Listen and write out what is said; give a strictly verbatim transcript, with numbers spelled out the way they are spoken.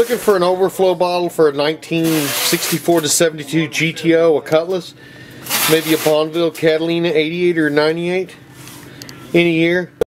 Looking for an overflow bottle for a nineteen sixty-four to seventy-two G T O, a Cutlass, maybe a Bonneville Catalina eighty-eight or ninety-eight, any year.